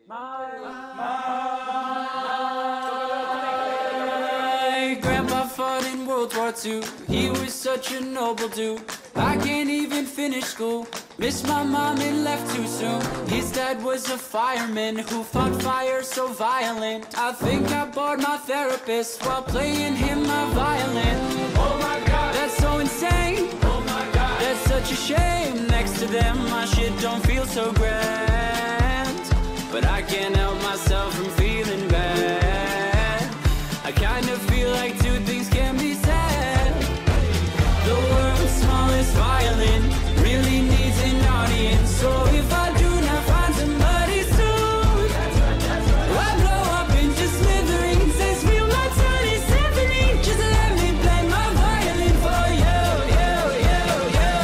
My grandpa fought in World War II. He was such a noble dude. I can't even finish school. Missed my mom and left too soon. His dad was a fireman who fought fire so violent. I think I bored my therapist while playing him my violin. Oh my god, that's so insane. Oh my god, that's such a shame. Next to them my shit don't feel so grand, but I can't help myself from feeling bad. I kind of feel like two things can be said. The world's smallest violin really needs an audience. So if I do not find somebody soon, I blow up into smithereens and spill my tiny symphony. Just let me play my violin for you, you, you, you.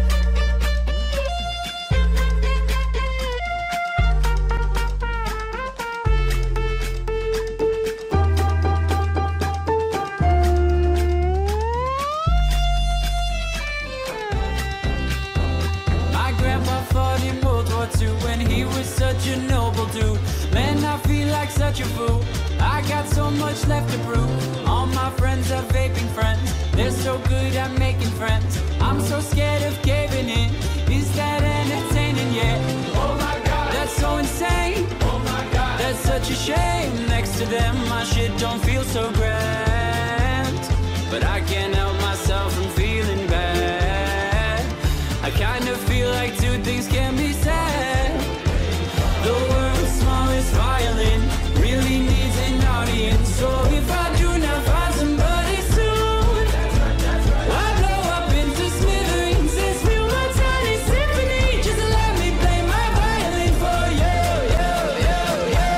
My grandpa fought in World War II when he was such a noble dude. Man, I feel like such a fool. I got so much left to prove. All my friends are vaping friends. They're so good at making friends. I'm so scared of caving in. Is that entertaining yet? Oh my god, that's so insane. Oh my god, that's such a shame. Next to them my shit don't feel so grand, but I can't help myself from feeling bad. I kind of feel like two things can be said. The world's smallest violin really needs an audience. So if I do not find somebody soon, I blow up into smithereens and spill my tiny symphony. Just let me play my violin for you, you, you, you.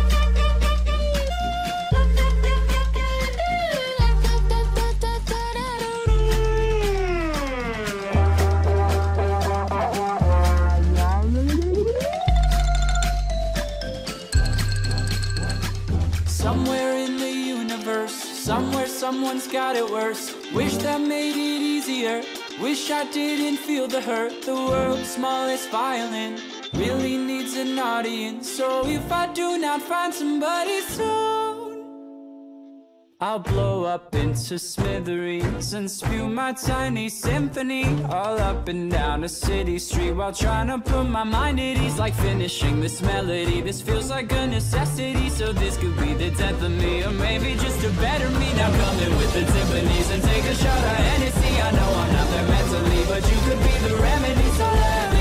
Somewhere in the universe, somewhere someone's got it worse. Wish that made it easier. Wish I didn't feel the hurt. The world's smallest violin really needs an audience. So if I do not find somebody soon, I'll blow up into smithereens and spew my tiny symphony all up and down a city street while trying to put my mind at ease. Like finishing this melody, this feels like a necessity. So this could be the death of me, or maybe just a better me. Now come in with the timpanis and take a shot of Hennessy. I know I'm not there mentally, but you could be the remedy. So let me